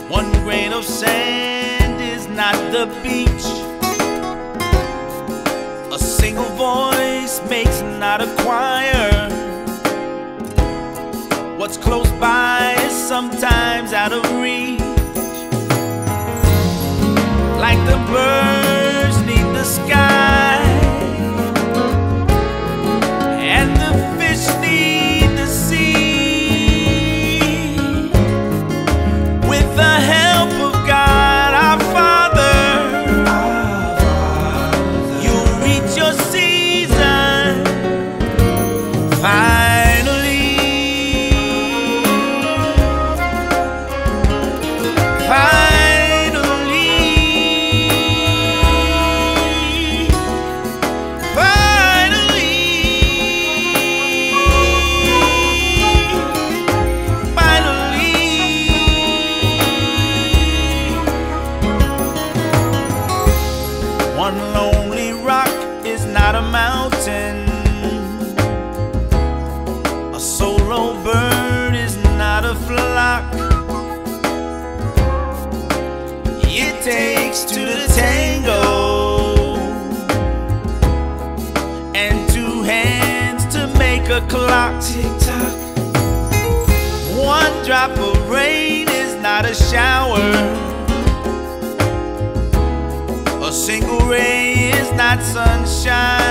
One grain of sand is not the beach. A single voice makes not a choir. What's close by is sometimes out of reach. Like the birds need the sky, and the fish need the sea. With the help of God our Father, you'll reach your season finally. One lonely rock is not a mountain. A solo bird is not a flock. It takes two to tango, and two hands to make a clock. Tick-tock. One drop of rain is not a shower. A single ray is not sunshine.